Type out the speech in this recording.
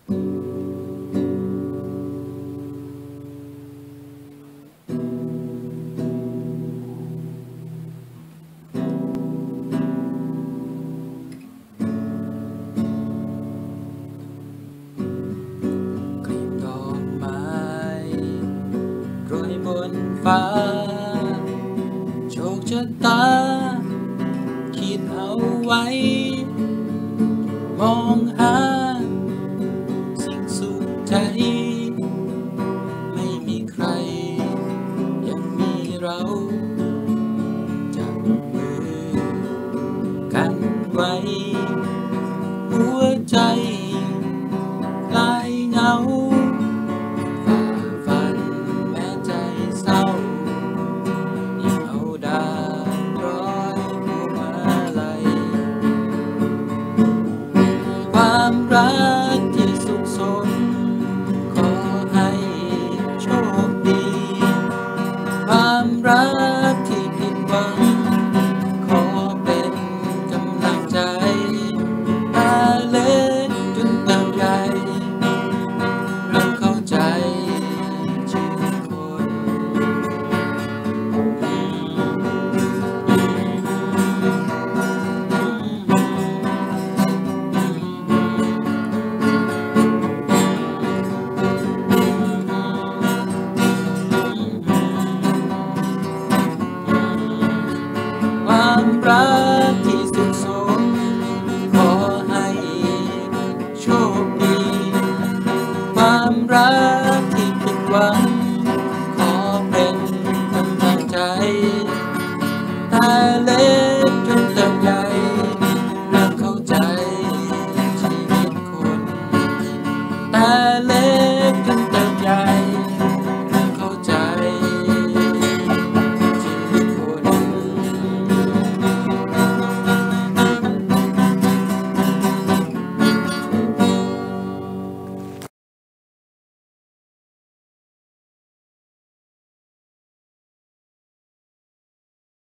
บนฟ้าโชคชะตาคิดเอาไว้มองหาสิ่งสุขใจไม่มีใครยังมีเราจับมือกันไว้หัวใจคลายเหงาความรักที่สุขสมขอให้โชคดีความรักที่ผิดหวังขอเป็นกำลังใจตาเล็กจนเติบใหญ่เราเข้าใจชื่อคนความรักที่สุขสมขอให้โชคดีความรักที่ผิดหวังขอเป็นกำลังใจแต่เล็กจนเติบใหญ่เริ่มเข้าใจชีวิตคนแต่เล็